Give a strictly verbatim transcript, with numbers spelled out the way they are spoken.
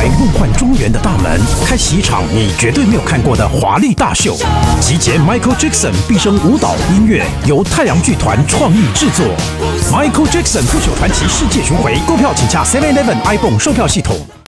开梦幻庄园的大门，开启一场你绝对没有看过的华丽大秀。集结 Michael Jackson 毕生舞蹈音乐，由太阳剧团创意制作。Michael Jackson 不朽传奇世界巡回，购票请洽 Seven Eleven iPhone 售票系统。